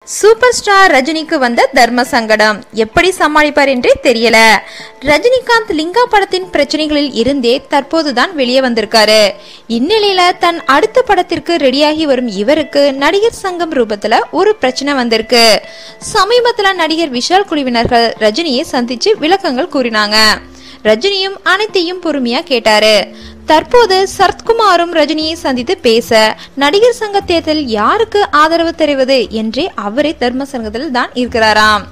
Super star ரஜினிக்கு வந்த தர்ம சங்கடம் எப்படி சமாளிப்பார் என்றே தெரியல. ரஜினிகாந்த் லிங்கா படத்தின் பிரச்சனைகளில் இருந்தே தற்போதுதான் வெளியே வந்திருக்காரு. இந்நிலையில தன் அடுத்த படத்திற்கு ரெடியாகி வரும் இவருக்கு நடிகர் சங்கம் ரூபத்துல ஒரு பிரச்சனை வந்திருக்கு. சமீபத்துல நடிகர் விஷால் குழுவினர்கள் ரஜினியை சந்திச்சு விளக்கங்கள் கூறினாங்க. ரஜினியும் அனைத்தையும் பொறுமையா கேட்டாரு. தற்போது சரத்குமாரும் ரஜினியை சந்தித்து பேச நடிகர் சங்க தேர்தலில் யாருக்கு ஆதரவு தெரிவது என்றே அவரே தர்ம சங்கத்தில் தான் இருக்கிறாராம்.